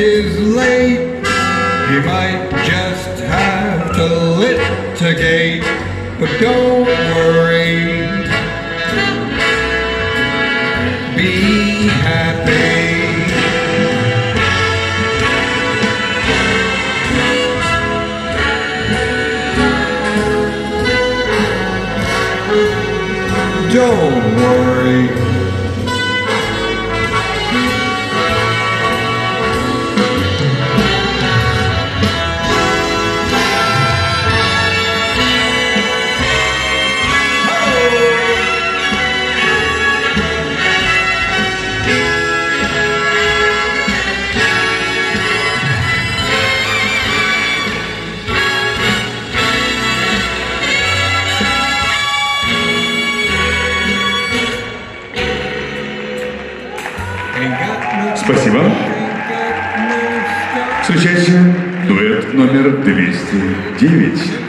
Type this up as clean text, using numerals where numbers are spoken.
is late. He might just have to litigate, but don't worry, be happy. Don't worry. Спасибо. Встречайте, дуэт номер 209.